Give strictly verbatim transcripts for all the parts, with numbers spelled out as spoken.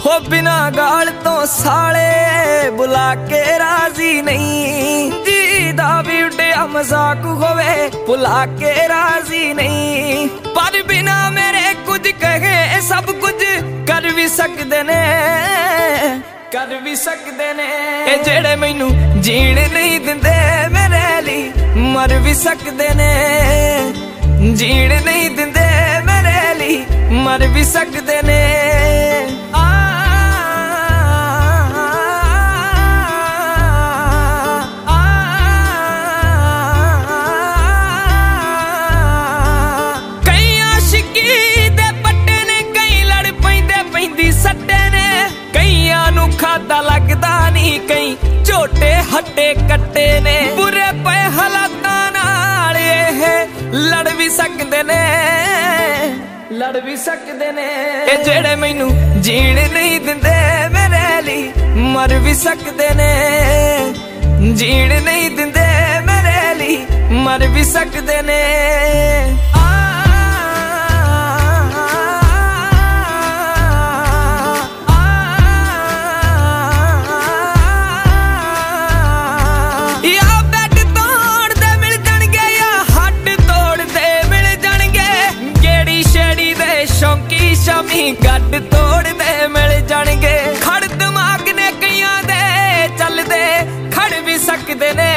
हो बिना गाल तो साले बुला के राजी नहीं। जी दा भी उड्डिया मजाक होवे बुला के राजी नहीं। पर बिना मेरे कुछ कहे सब कुछ कर भी सकदे ने, कर भी सकदे ने। ए जेड़े मैनू जीण नहीं दिंदे मेरे लिए मर भी सकदे ने। जीण नहीं दिंदे मेरे लिए मर भी सकदे ने। खाता लगदा नहीं कई झोटे हट्टे कट्टे ने। बुरे पे हालातां नाल ये लड़ भी सकदे ने, लड़ भी सकदे ने। ए जेड़े मैनू जीण नहीं दिंदे मेरे लिए मर भी सकदे ने। जीण नहीं दिंदे मेरे लिए मर भी सकदे ने। गड्ड तोड़ दे मिल जाणगे। खड़ दिमाग ने कईयां दे चलदे खड़ भी सकदे ने,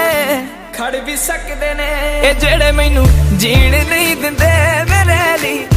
खड़ भी सकदे ने। ए जेड़े मैनू जीण नहीं दिंदे मेरे लिए